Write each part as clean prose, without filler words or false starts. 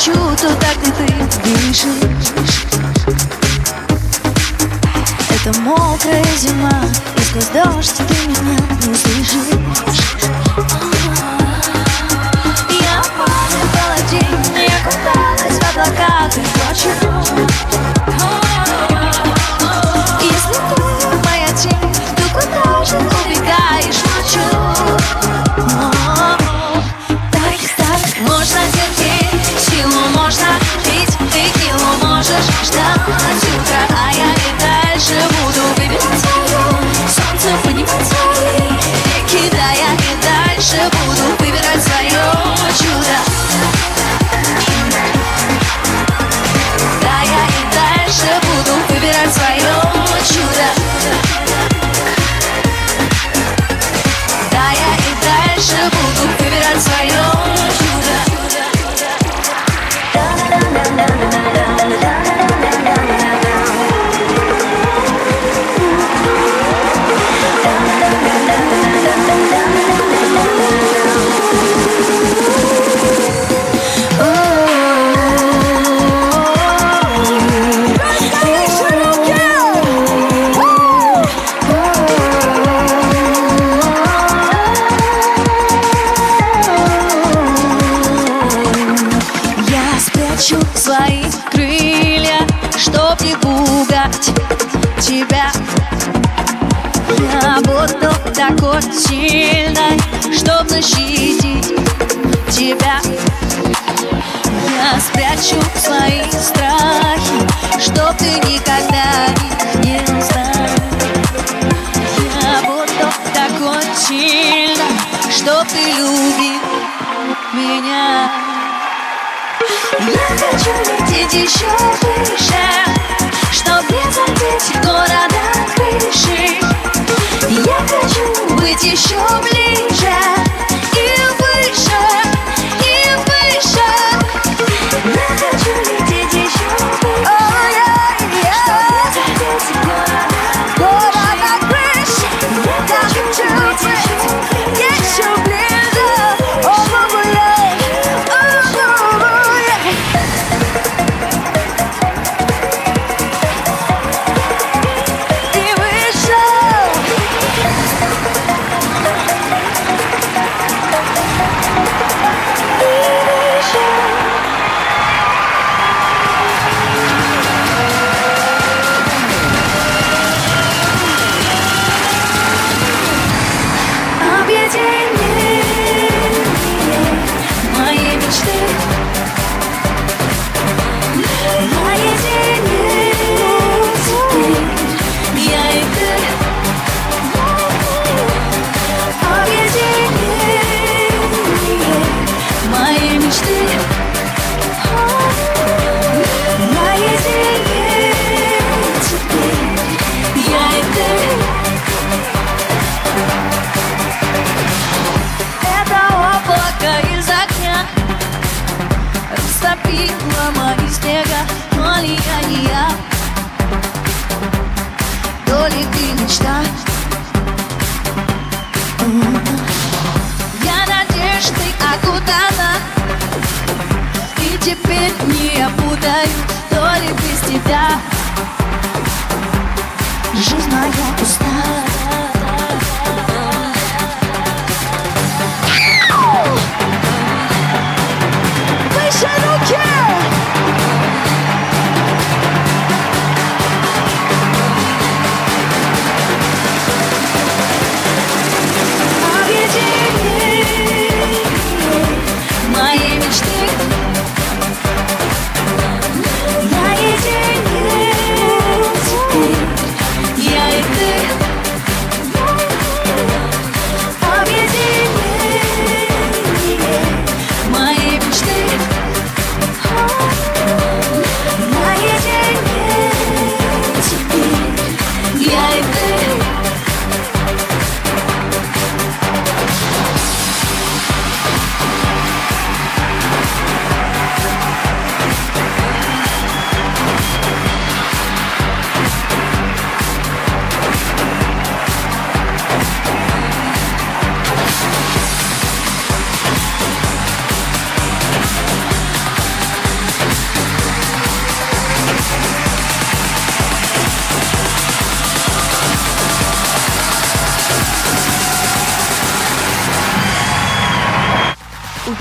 хочу туда, где ты бежишь. Это мокрая зима, и сквозь дождь ты меня не слышишь. Я в море паладин, я купалась в облаках и ночью. Если ты моя тень, то куда же убегаешь ночью? Так, можно терпеть, силу можно пить, текилу можешь ждать утра, а я и дальше буду выбирать свое солнце, поднимать свои реки, да, я и дальше буду выбирать свое чудо. Да, я и дальше буду выбирать свое чудо. Да, я и дальше буду выбирать свое чудо. Свои крылья, чтоб не пугать тебя. Я буду такой сильной, чтоб защитить тебя. Я спрячу свои страхи, чтоб ты никогда их не узнал. Я буду такой сильной, чтоб ты любил меня. Я хочу лететь еще выше, чтоб не задеть города крыши. Я хочу быть еще ближе и выше, и выше. Я хочу лететь еще выше, чтоб не задеть города крыши. Я хочу быть еще ближе. Растопила мои снега, но ли я не я, то ли ты мечта. Я надеждой окутана, и теперь не опутаю, то ли без тебя жизнь моя пуста.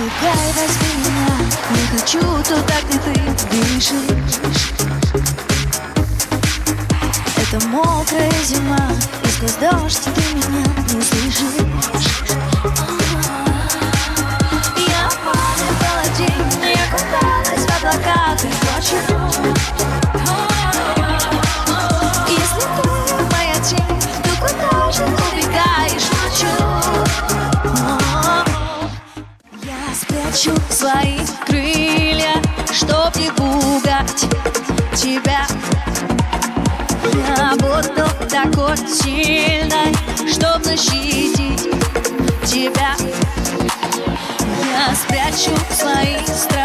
Пугай, возьми меня, не хочу туда, где ты бежишь. Это мокрая зима, и сквозь дождь ты меня не слышишь. Я падала день, я купалась в облаках и ночью. Если ты моя тень, то куда же убегаешь ночью? Я спрячу свои крылья, чтоб не пугать тебя. Я буду такой сильной, чтоб защитить тебя. Я спрячу свои страхи.